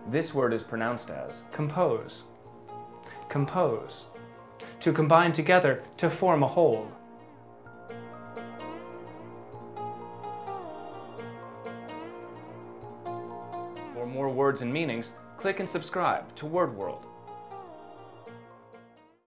This word is pronounced as compose, compose. To combine together to form a whole. For more words and meanings, click and subscribe to Word World.